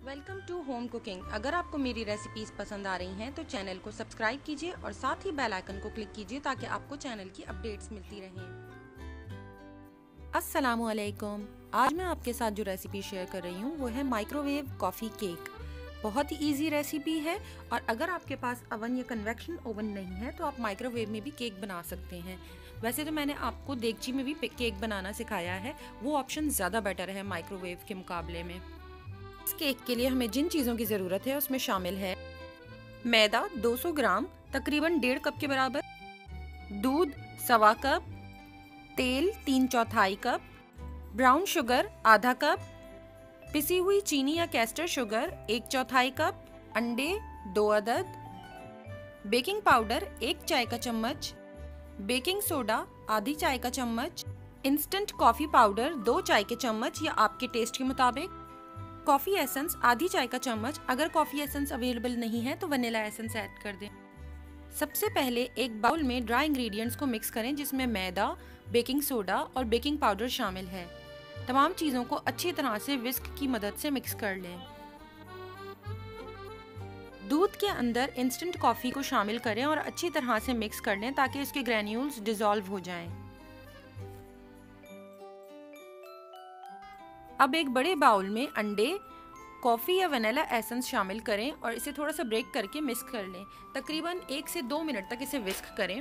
Welcome to home cooking. अगर आपको मेरी रेसिपीज पसंद आ रही हैं तो चैनल को सब्सक्राइब कीजिए और साथ ही बेल आइकन को क्लिक कीजिए ताकि आपको चैनल की अपडेट्स मिलती रहें। अस्सलामुअलैकुम। आज मैं आपके साथ जो रेसिपी शेयर कर रही हूँ वो है माइक्रोवेव कॉफ़ी केक। बहुत ही इजी रेसिपी है और अगर आपके पास ओवन या कन्वेक्शन ओवन नहीं है तो आप माइक्रोवेव में भी केक बना सकते हैं। वैसे तो मैंने आपको देगची में भी केक बनाना सिखाया है, वो ऑप्शन ज़्यादा बेटर है माइक्रोवेव के मुकाबले में। इस केक के लिए हमें जिन चीज़ों की ज़रूरत है उसमें शामिल है मैदा 200 ग्राम तकरीबन 1.5 कप के बराबर, दूध 1.25 कप, तेल 3/4 कप, ब्राउन शुगर आधा कप, पिसी हुई चीनी या कैस्टर शुगर 1/4 कप, अंडे 2 अदद, बेकिंग पाउडर 1 चाय का चम्मच, बेकिंग सोडा आधी चाय का चम्मच, इंस्टेंट कॉफ़ी पाउडर 2 चाय के चम्मच या आपके टेस्ट के मुताबिक, कॉफ़ी एसेंस आधी चाय का चम्मच। अगर कॉफ़ी एसेंस अवेलेबल नहीं है तो वनीला एसेंस ऐड कर दें। सबसे पहले एक बाउल में ड्राई इंग्रेडिएंट्स को मिक्स करें जिसमें मैदा, बेकिंग सोडा और बेकिंग पाउडर शामिल है। तमाम चीज़ों को अच्छी तरह से विस्क की मदद से मिक्स कर लें। दूध के अंदर इंस्टेंट कॉफ़ी को शामिल करें और अच्छी तरह से मिक्स कर लें ताकि इसके ग्रैन्यूल्स डिसॉल्व हो जाएं। अब एक बड़े बाउल में अंडे, कॉफ़ी या वनीला एसेंस शामिल करें और इसे थोड़ा सा ब्रेक करके मिक्स कर लें। तकरीबन 1 से 2 मिनट तक इसे विस्क करें।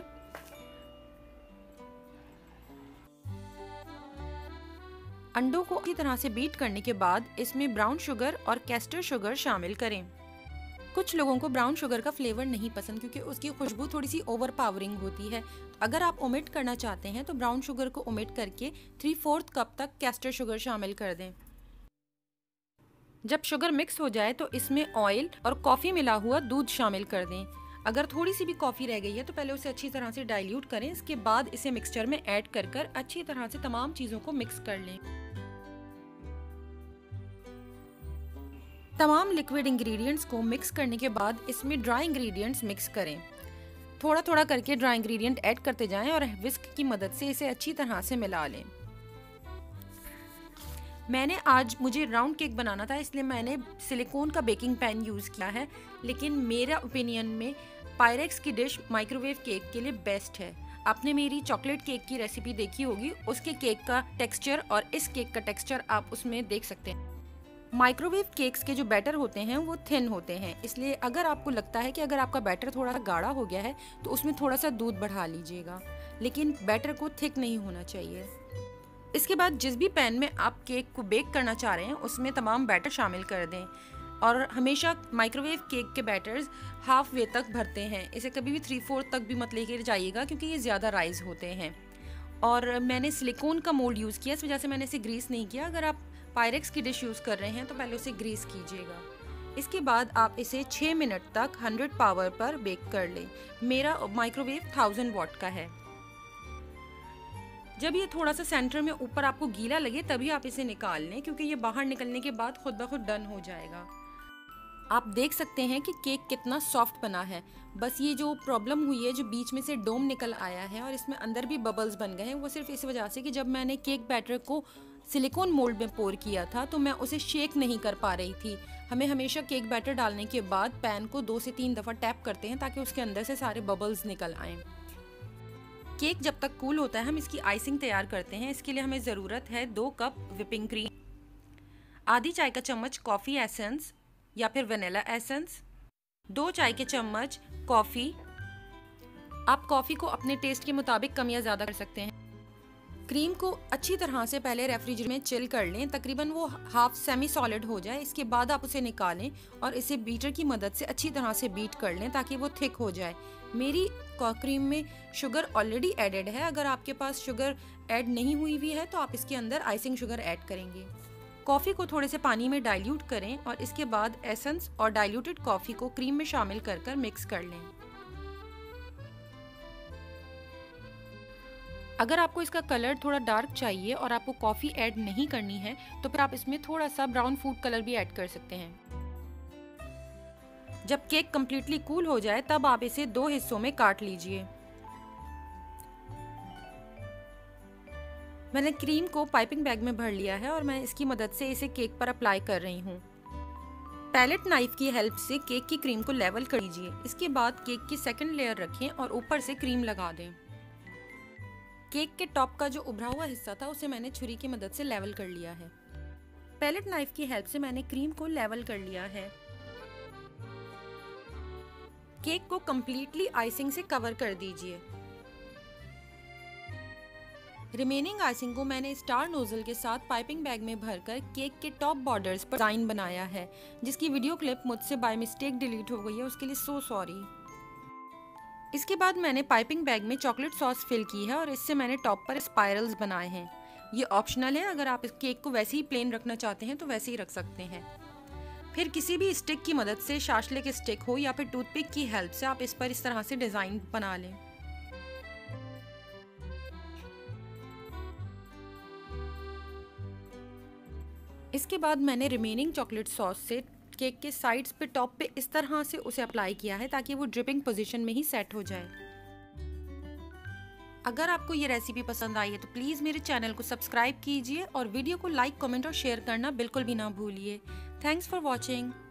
अंडों को अच्छी तरह से बीट करने के बाद इसमें ब्राउन शुगर और कैस्टर शुगर शामिल करें। कुछ लोगों को ब्राउन शुगर का फ्लेवर नहीं पसंद क्योंकि उसकी खुशबू थोड़ी सी ओवरपावरिंग होती है। अगर आप ओमिट करना चाहते हैं तो ब्राउन शुगर को ओमिट करके 3/4 कप तक कैस्टर शुगर शामिल कर दें। जब शुगर मिक्स हो जाए तो इसमें ऑयल और कॉफ़ी मिला हुआ दूध शामिल कर दें। अगर थोड़ी सी भी कॉफ़ी रह गई है तो पहले उसे अच्छी तरह से डाइल्यूट करें। इसके बाद इसे मिक्सचर में ऐड कर अच्छी तरह से तमाम चीज़ों को मिक्स कर लें। तमाम लिक्विड इंग्रेडिएंट्स को मिक्स करने के बाद इसमें ड्राई इंग्रेडिएंट्स मिक्स करें। थोड़ा थोड़ा करके ड्राई इंग्रेडिएंट ऐड करते जाएं और विस्क की मदद से इसे अच्छी तरह से मिला लें। मुझे राउंड केक बनाना था इसलिए मैंने सिलिकॉन का बेकिंग पैन यूज़ किया है, लेकिन मेरा ओपिनियन में पायरेक्स की डिश माइक्रोवेव केक के लिए बेस्ट है। आपने मेरी चॉकलेट केक की रेसिपी देखी होगी, उसके केक का टेक्सचर और इस केक का टेक्सचर आप उसमें देख सकते हैं। माइक्रोवेव केक्स के जो बैटर होते हैं वो थिन होते हैं, इसलिए अगर आपको लगता है कि अगर आपका बैटर थोड़ा गाढ़ा हो गया है तो उसमें थोड़ा सा दूध बढ़ा लीजिएगा, लेकिन बैटर को थिक नहीं होना चाहिए। इसके बाद जिस भी पैन में आप केक को बेक करना चाह रहे हैं उसमें तमाम बैटर शामिल कर दें और हमेशा माइक्रोवेव केक के बैटर्स हाफ वे तक भरते हैं। इसे कभी भी 3/4 तक भी मत लेकर जाइएगा क्योंकि ये ज़्यादा राइज होते हैं। और मैंने सिलिकॉन का मोल्ड यूज़ किया, इस वजह से मैंने इसे ग्रीस नहीं किया। अगर आप पायरेक्स की डिश यूज़ कर रहे हैं तो पहले उसे ग्रीस कीजिएगा। इसके बाद आप इसे 6 मिनट तक 100 पावर पर बेक कर लें। मेरा माइक्रोवेव 1000 वॉट का है। जब ये थोड़ा सा सेंटर में ऊपर आपको गीला लगे तभी आप इसे निकाल लें क्योंकि ये बाहर निकलने के बाद खुद ब खुद डन हो जाएगा। आप देख सकते हैं कि केक कितना सॉफ्ट बना है। बस ये जो प्रॉब्लम हुई है, जो बीच में से डोम निकल आया है और इसमें अंदर भी बबल्स बन गए हैं, वो सिर्फ इस वजह से कि जब मैंने केक बैटर को सिलिकॉन मोल्ड में पोर किया था तो मैं उसे शेक नहीं कर पा रही थी। हमें हमेशा केक बैटर डालने के बाद पैन को 2 से 3 दफ़ा टैप करते हैं ताकि उसके अंदर से सारे बबल्स निकल आएँ। केक जब तक कूल होता है हम इसकी आइसिंग तैयार करते हैं। इसके लिए हमें ज़रूरत है 2 कप विपिंग क्रीम, आधी चाय का चम्मच कॉफ़ी एसेंस या फिर वनीला एसेंस, 2 चाय के चम्मच कॉफ़ी। आप कॉफ़ी को अपने टेस्ट के मुताबिक कम या ज़्यादा कर सकते हैं। क्रीम को अच्छी तरह से पहले रेफ्रिजरेटर में चिल कर लें, तकरीबन वो हाफ सेमी सॉलिड हो जाए। इसके बाद आप उसे निकालें और इसे बीटर की मदद से अच्छी तरह से बीट कर लें ताकि वो थिक हो जाए। मेरी क्रीम में शुगर ऑलरेडी एडेड है। अगर आपके पास शुगर ऐड नहीं हुई भी है तो आप इसके अंदर आइसिंग शुगर ऐड करेंगे। कॉफ़ी को थोड़े से पानी में डाइल्यूट करें और इसके बाद एसेंस और डाइल्यूटेड कॉफ़ी को क्रीम में शामिल कर मिक्स कर लें। अगर आपको इसका कलर थोड़ा डार्क चाहिए और आपको कॉफ़ी ऐड नहीं करनी है तो फिर आप इसमें थोड़ा सा ब्राउन फूड कलर भी ऐड कर सकते हैं। जब केक कम्प्लीटली कूल हो जाए तब आप इसे 2 हिस्सों में काट लीजिए। मैंने क्रीम को पाइपिंग बैग में भर लिया है और मैं इसकी मदद से इसे केक पर अप्लाई कर रही हूँ। पैलेट नाइफ की हेल्प से केक की क्रीम को लेवल कर लीजिए। इसके बाद केक की सेकंड लेयर रखें और ऊपर से क्रीम लगा दें। केक के टॉप का जो उभरा हुआ हिस्सा था उसे मैंने छुरी की मदद से लेवल कर लिया है। पैलेट नाइफ की हेल्प से मैंने क्रीम को लेवल कर लिया है। केक को कंप्लीटली आइसिंग से कवर कर दीजिए। रिमेनिंग आइसिंग को मैंने स्टार नोजल के साथ पाइपिंग बैग में भरकर केक के टॉप बॉर्डर्स पर डिजाइन बनाया है, जिसकी वीडियो क्लिप मुझसे बाय मिस्टेक डिलीट हो गई है, उसके लिए सो सॉरी। इसके बाद मैंने पाइपिंग बैग में चॉकलेट सॉस फिल की है और इससे मैंने टॉप पर स्पाइरल्स बनाए हैं। ये ऑप्शनल है, अगर आप इस केक को वैसे ही प्लेन रखना चाहते हैं तो वैसे ही रख सकते हैं। फिर किसी भी स्टिक की मदद से, शाशले के स्टिक हो या फिर टूथपिक की हेल्प से आप इस पर इस तरह से डिजाइन बना लें। इसके बाद मैंने रिमेनिंग चॉकलेट सॉस से केक के साइड्स पे, टॉप पे इस तरह से उसे अप्लाई किया है ताकि वो ड्रिपिंग पोजीशन में ही सेट हो जाए। अगर आपको ये रेसिपी पसंद आई है तो प्लीज़ मेरे चैनल को सब्सक्राइब कीजिए और वीडियो को लाइक, कमेंट और शेयर करना बिल्कुल भी ना भूलिए। Thanks for watching.